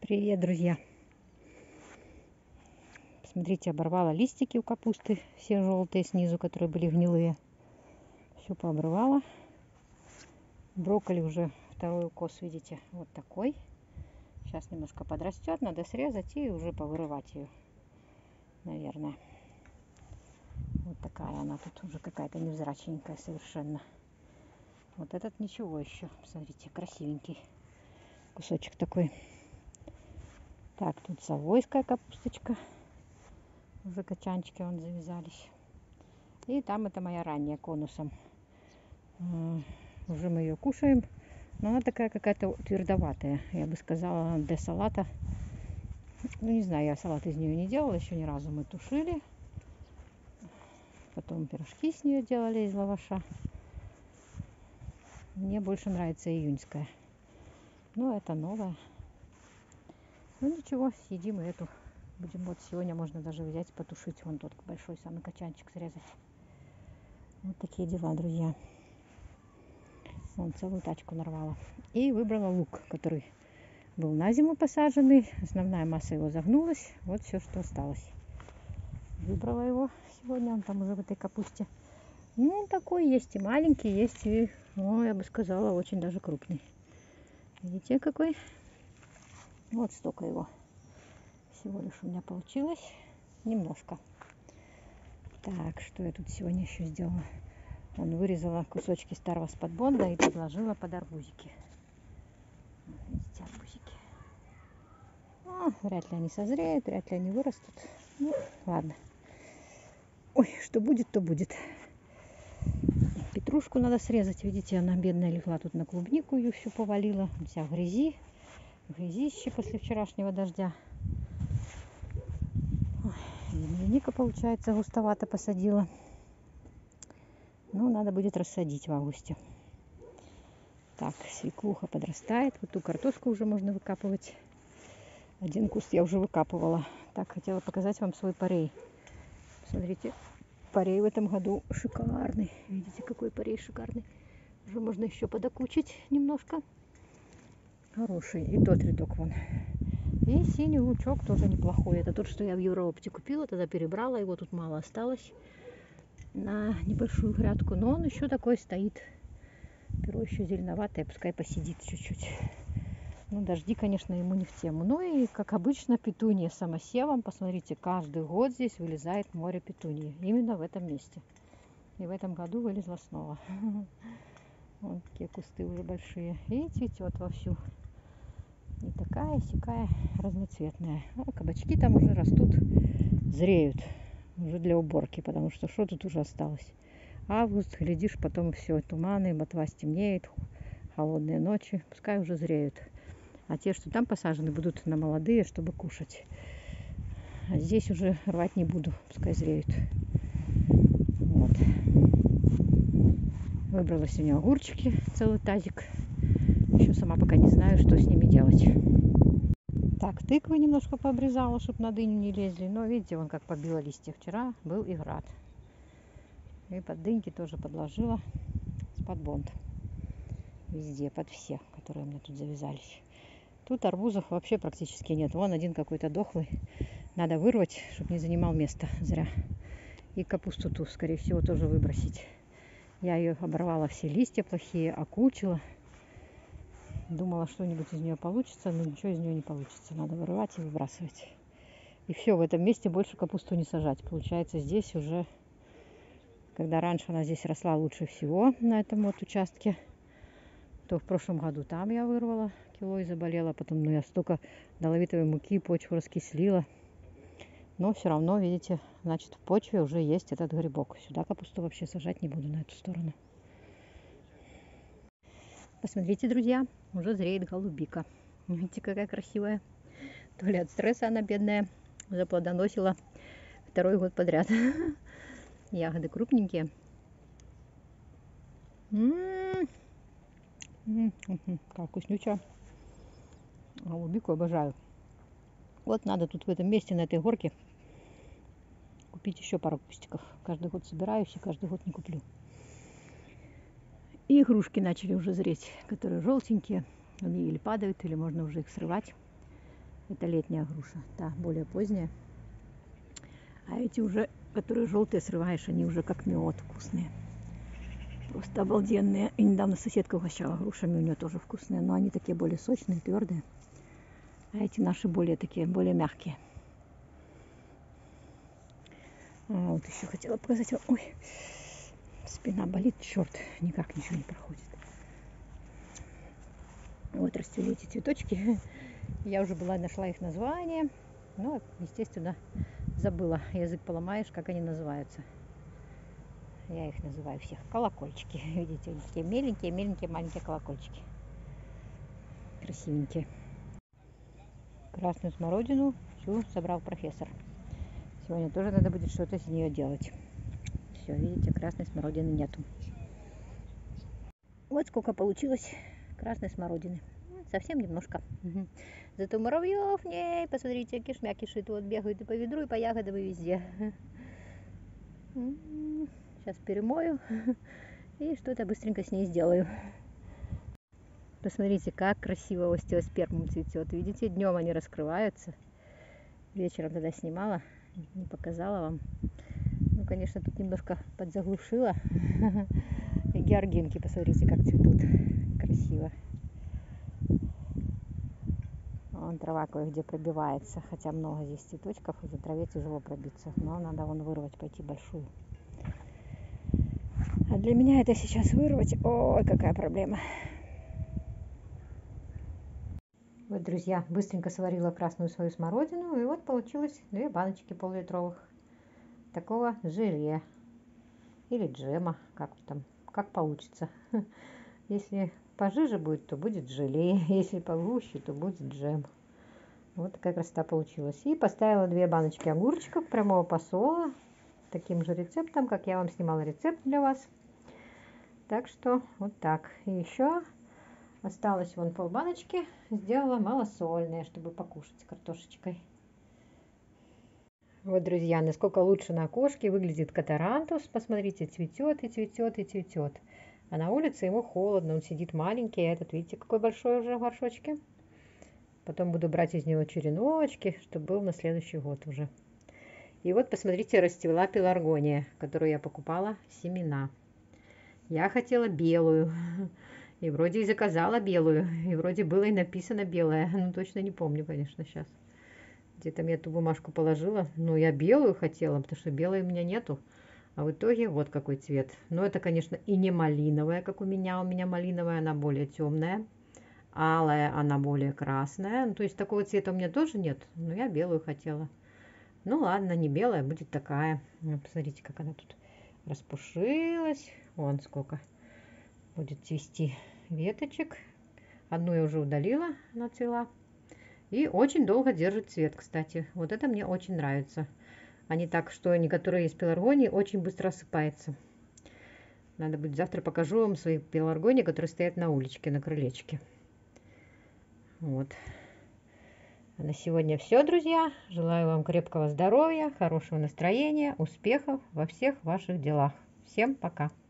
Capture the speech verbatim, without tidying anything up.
Привет, друзья! Посмотрите, оборвала листики у капусты, все желтые снизу, которые были гнилые. Все пообрывала. Брокколи уже второй укос, видите, вот такой. Сейчас немножко подрастет, надо срезать и уже повырывать ее, наверное. Вот такая она тут уже какая-то невзрачненькая совершенно. Вот этот ничего еще, посмотрите, красивенький кусочек такой. Так, тут совойская капусточка. Уже качанчики вон завязались. И там это моя ранняя конусом. Уже мы ее кушаем. Но она такая какая-то твердоватая. Я бы сказала, для салата. Ну, не знаю, я салат из нее не делала еще ни разу. Мы тушили. Потом пирожки с нее делали из лаваша. Мне больше нравится июньская. Но это новая. Ну ничего, съедим и эту. Будем вот сегодня можно даже взять, потушить. Вон тот большой самый качанчик срезать. Вот такие дела, друзья. Вон целую тачку нарвала. И выбрала лук, который был на зиму посаженный. Основная масса его загнулась. Вот все, что осталось. Выбрала его сегодня. Он там уже в этой капусте. Ну, он такой есть и маленький, есть и, ну, я бы сказала, очень даже крупный. Видите, какой? Вот столько его. Всего лишь у меня получилось. Немножко. Так, что я тут сегодня еще сделала? Он вырезала кусочки старого спатбонда и подложила под арбузики. Видите, арбузики. О, вряд ли они созреют, вряд ли они вырастут. Ну, ладно. Ой, что будет, то будет. Петрушку надо срезать. Видите, она бедная легла тут на клубнику, ее всю повалила. Вся в грязи. В грязище после вчерашнего дождя. Земляника, получается, густовато посадила. Ну, надо будет рассадить в августе. Так, свеклуха подрастает. Вот ту картошку уже можно выкапывать. Один куст я уже выкапывала. Так, хотела показать вам свой парей. Смотрите, парей в этом году шикарный. Видите, какой парей шикарный. Уже можно еще подокучить немножко. Хороший. И тот рядок вон. И синий лучок тоже неплохой. Это тот, что я в Евроопте купила. Тогда перебрала. Его тут мало осталось. На небольшую грядку. Но он еще такой стоит. Перо еще зеленоватое. Пускай посидит чуть-чуть. Ну, дожди, конечно, ему не в тему. Ну и, как обычно, петуния самосевом. Посмотрите, каждый год здесь вылезает море петунии. Именно в этом месте. И в этом году вылезла снова. Вот такие кусты уже большие. И цветет вовсю. И такая, сякая, разноцветная. А кабачки там уже растут, зреют. Уже для уборки, потому что что тут уже осталось? Август, глядишь, потом все, туманы, ботва стемнеет, холодные ночи. Пускай уже зреют. А те, что там посажены, будут на молодые, чтобы кушать. А здесь уже рвать не буду, пускай зреют. Вот. Выбрала сегодня огурчики, целый тазик. Еще сама пока не знаю, что с ними делать. Так, тыквы немножко пообрезала, чтобы на дыню не лезли. Но видите, вон как побила листья. Вчера был и град. И под дыньки тоже подложила спатбонд. Везде, под все, которые у меня тут завязались. Тут арбузов вообще практически нет. Вон один какой-то дохлый. Надо вырвать, чтобы не занимал место зря. И капусту ту, скорее всего, тоже выбросить. Я ее оборвала, все листья плохие, окучила. Думала, что-нибудь из нее получится, но ничего из нее не получится. Надо вырывать и выбрасывать. И все, в этом месте больше капусту не сажать. Получается, здесь уже, когда раньше она здесь росла лучше всего на этом вот участке, то в прошлом году там я вырвала кило и заболела. Потом, ну, я столько доловитовой муки, почву раскислила. Но все равно, видите, значит, в почве уже есть этот грибок. Сюда капусту вообще сажать не буду, на эту сторону. Посмотрите, друзья, уже зреет голубика. Видите, какая красивая. То ли от стресса она, бедная, заплодоносила второй год подряд. Ягоды крупненькие. М-м-м. Как вкуснючая. Голубику обожаю. Вот надо тут в этом месте, на этой горке, купить еще пару кустиков. Каждый год собираюсь и каждый год не куплю. И игрушки начали уже зреть, которые желтенькие. Они или падают, или можно уже их срывать. Это летняя груша, та более поздняя. А эти уже, которые желтые срываешь, они уже как мед вкусные. Просто обалденные. И недавно соседка угощала грушами, у нее тоже вкусные, но они такие более сочные, твердые. А эти наши более такие, более мягкие. А вот еще хотела показать вам. Ой, спина болит, черт, никак ничего не проходит. Вот расцвели эти цветочки. Я уже была, нашла их название, но, естественно, забыла. Язык поломаешь, как они называются. Я их называю всех колокольчики. Видите, они такие меленькие, меленькие, маленькие колокольчики. Красивенькие. Красную смородину всю собрал профессор. Сегодня тоже надо будет что-то из нее делать. Все, видите, красной смородины нету. Вот сколько получилось красной смородины. Совсем немножко. Угу. Зато муравьев в ней, посмотрите, кишмя кишит. Вот бегают и по ведру, и по ягодам, и везде. Сейчас перемою и что-то быстренько с ней сделаю. Посмотрите, как красиво остеоспермум цветет. Видите, днем они раскрываются. Вечером тогда снимала, не показала вам. Ну, конечно, тут немножко подзаглушила. И георгинки, посмотрите, как цветут. Красиво. Вон трава кое-где пробивается, хотя много здесь цветочков, и за траве тяжело пробиться. Но надо вон вырвать, пойти большую. А для меня это сейчас вырвать, ой, какая проблема. Вот, друзья, быстренько сварила красную свою смородину, и вот получилось две баночки пол-литровых такого желе или джема, как там, как получится. Если пожиже будет, то будет желе, если погуще, то будет джем. Вот такая красота получилась. И поставила две баночки огурчиков прямого посола, таким же рецептом, как я вам снимала рецепт для вас. Так что вот так. И еще осталось вон полбаночки, сделала малосольные, чтобы покушать с картошечкой. Вот, друзья, насколько лучше на окошке выглядит катарантус. Посмотрите, цветет и цветет и цветет. А на улице ему холодно, он сидит маленький. А этот, видите, какой большой уже в горшочке. Потом буду брать из него череночки, чтобы был на следующий год уже. И вот, посмотрите, расцвела пеларгония, которую я покупала семена. Я хотела белую. И вроде и заказала белую. И вроде было и написано белая. Ну, точно не помню, конечно, сейчас. Где-то я эту бумажку положила. Но я белую хотела, потому что белой у меня нету. А в итоге вот какой цвет. Но это, конечно, и не малиновая, как у меня. У меня малиновая, она более темная. Алая, она более красная. Ну, то есть такого цвета у меня тоже нет. Но я белую хотела. Ну ладно, не белая, будет такая. Вот, посмотрите, как она тут распушилась. Вон сколько будет цвести веточек. Одну я уже удалила, она цвела. И очень долго держит цвет, кстати. Вот это мне очень нравится. А не так, что некоторые из пеларгонии очень быстро осыпается. Надо будет завтра покажу вам свои пеларгонии, которые стоят на уличке, на крылечке. Вот. А на сегодня все, друзья. Желаю вам крепкого здоровья, хорошего настроения, успехов во всех ваших делах. Всем пока!